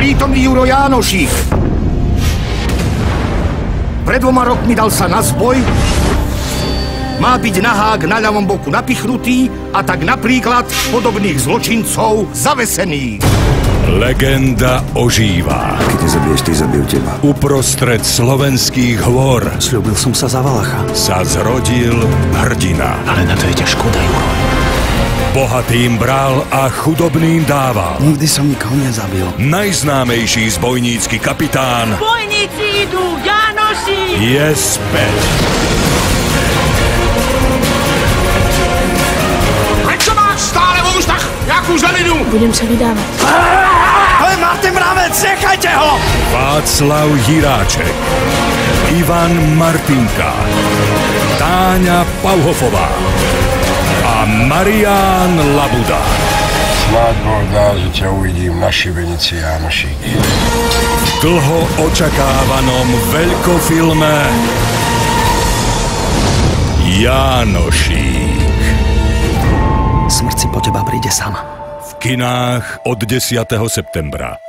prítomný Juro Jánošík. Pred 2 rokmi dal sa na zboj, má byť nahák na ľavom boku napichnutý a tak napríklad podobných zločincov zavesený. Legenda ožíva. Keď nezabiješ, ty zabijú teba. Uprostred slovenských hôr Sľúbil som sa za Valacha. sa zrodil hrdina. Ale na to je ťa škoda, Juro. Bohatým bral a chudobným dával. Nikdy som nikoho nezabil. Najznámejší zbojnícky kapitán Bojníci idú, Jánoši! je späť. Prečo máš stále vo ústach nejakú zelinu? Budem sa vydávať. To je Martin Mravec, nechajte ho! Václav Jiráček, Ivan Martinka, Táňa Pauhofová a Marián Labuda. Snáď Boh dá, že ťa uvidím na šibenici, Jánošík. V dlho očakávanom veľkofilme Jánošík. Smrť si po teba príde sama. V kinách od 10. septembra.